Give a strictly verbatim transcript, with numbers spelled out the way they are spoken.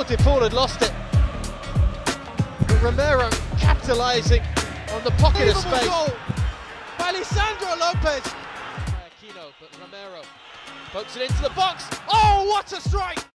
De Paul had lost it. But Romero capitalising on the pocket of space. Goal by Lisandro Lopez. Aquino, but Romero pokes it into the box. Oh, what a strike!